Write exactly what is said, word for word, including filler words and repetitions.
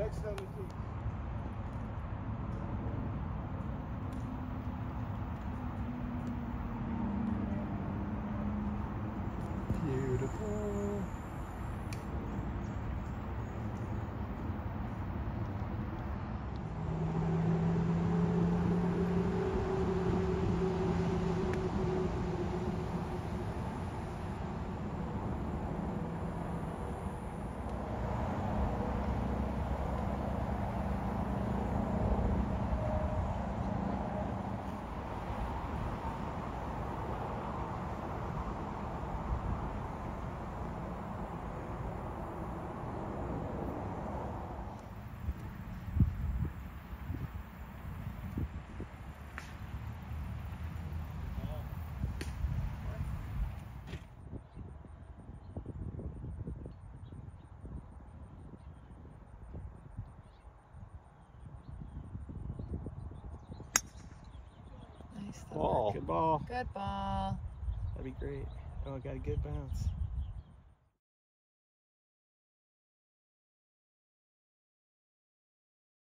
next time we keep. Beautiful. Nice Ball. Good ball. Good ball. That'd be great. Oh, I got a good bounce.